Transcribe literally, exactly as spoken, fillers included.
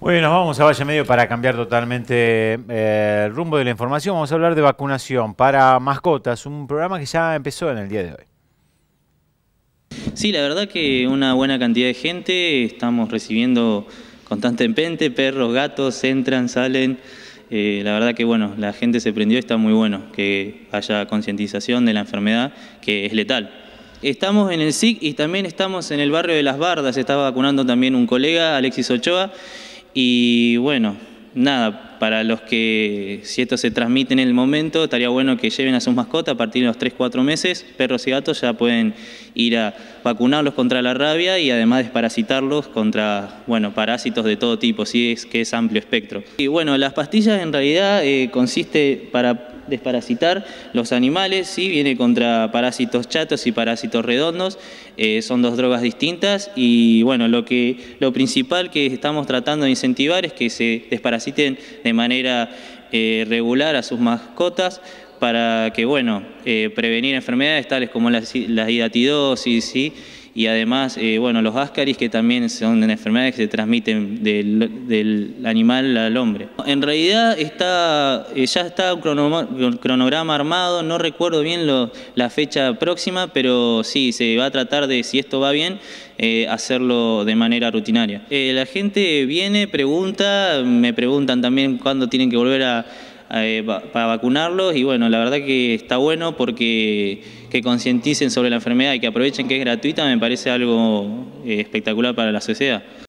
Muy bien, nos vamos a Valle Medio para cambiar totalmente eh, el rumbo de la información. Vamos a hablar de vacunación para mascotas, un programa que ya empezó en el día de hoy. Sí, la verdad que una buena cantidad de gente, estamos recibiendo constantemente, perros, gatos, entran, salen. Eh, la verdad que bueno, la gente se prendió, está muy bueno que haya concientización de la enfermedad que es letal. Estamos en el S I C y también estamos en el barrio de Las Bardas, se está vacunando también un colega, Alexis Ochoa, y bueno, nada, para los que, si esto se transmite en el momento, estaría bueno que lleven a sus mascotas a partir de los tres cuatro meses, perros y gatos ya pueden ir a vacunarlos contra la rabia y además desparasitarlos contra, bueno, parásitos de todo tipo, sí, es que es amplio espectro. Y bueno, las pastillas en realidad eh, consiste para desparasitar los animales, sí, viene contra parásitos chatos y parásitos redondos, eh, son dos drogas distintas y bueno, lo, que, lo principal que estamos tratando de incentivar es que se desparasiten de manera eh, regular a sus mascotas para que, bueno, eh, prevenir enfermedades tales como la, la hidatidosis, ¿sí? Y además, eh, bueno, los ascaris, que también son enfermedades que se transmiten del, del animal al hombre. En realidad está, eh, ya está un cronograma, cronograma armado, no recuerdo bien lo, la fecha próxima, pero sí, se va a tratar de, si esto va bien, eh, hacerlo de manera rutinaria. Eh, la gente viene, pregunta, me preguntan también cuándo tienen que volver a... Eh, para vacunarlos y bueno, la verdad que está bueno porque que concienticen sobre la enfermedad y que aprovechen que es gratuita me parece algo eh, espectacular para la sociedad.